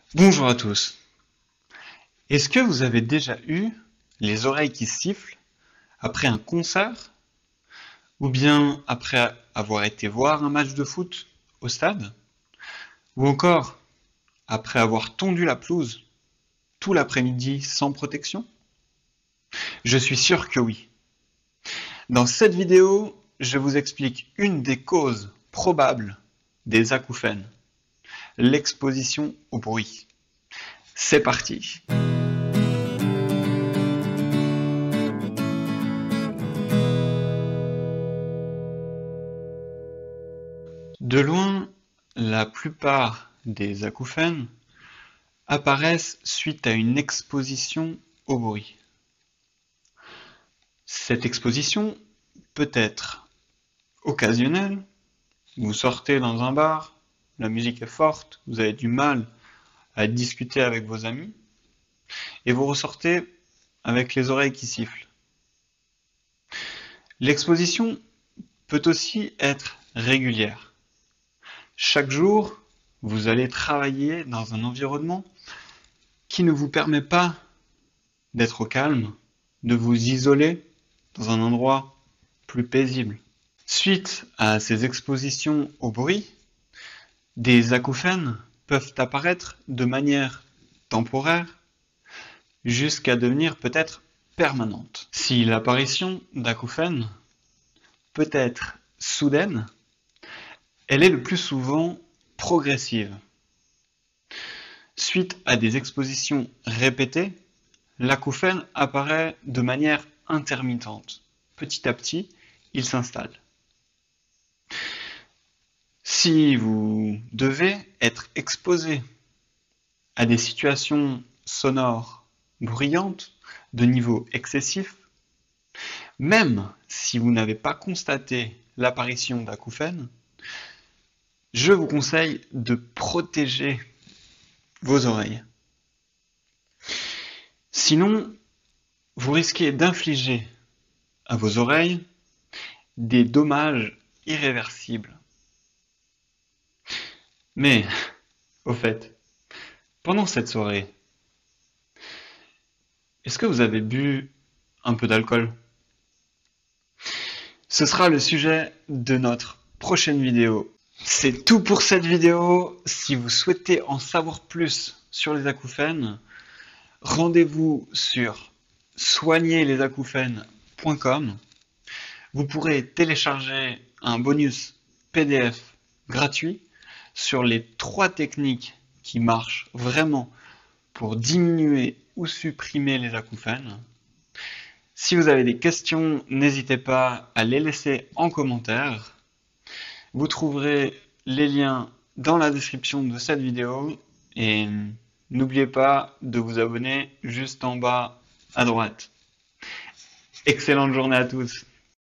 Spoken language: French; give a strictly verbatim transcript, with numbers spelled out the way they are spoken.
Bonjour à tous. Est-ce que vous avez déjà eu les oreilles qui sifflent après un concert ou bien après avoir été voir un match de foot au stade ou encore après avoir tondu la pelouse tout l'après-midi sans protection? Je suis sûr que oui. Dans cette vidéo, je vous explique une des causes probables des acouphènes, l'exposition au bruit. C'est parti! De loin, la plupart des acouphènes apparaissent suite à une exposition au bruit. Cette exposition peut être occasionnelle, vous sortez dans un bar, la musique est forte, vous avez du mal à discuter avec vos amis, et vous ressortez avec les oreilles qui sifflent. L'exposition peut aussi être régulière. Chaque jour, vous allez travailler dans un environnement qui ne vous permet pas d'être au calme, de vous isoler dans un endroit plus paisible. Suite à ces expositions au bruit, des acouphènes peuvent apparaître de manière temporaire jusqu'à devenir peut-être permanente. Si l'apparition d'acouphènes peut être soudaine, elle est le plus souvent progressive. Suite à des expositions répétées, l'acouphène apparaît de manière intermittente. Petit à petit, il s'installe. Si vous devez être exposé à des situations sonores bruyantes de niveau excessif, même si vous n'avez pas constaté l'apparition d'acouphènes, je vous conseille de protéger vos oreilles. Sinon, vous risquez d'infliger à vos oreilles des dommages irréversibles. Mais, au fait, pendant cette soirée, est-ce que vous avez bu un peu d'alcool? Ce sera le sujet de notre prochaine vidéo. C'est tout pour cette vidéo. Si vous souhaitez en savoir plus sur les acouphènes, rendez-vous sur soigner les acouphènes point com. Vous pourrez télécharger un bonus P D F gratuit sur les trois techniques qui marchent vraiment pour diminuer ou supprimer les acouphènes. Si vous avez des questions, n'hésitez pas à les laisser en commentaire. Vous trouverez les liens dans la description de cette vidéo et n'oubliez pas de vous abonner juste en bas à droite. Excellente journée à tous!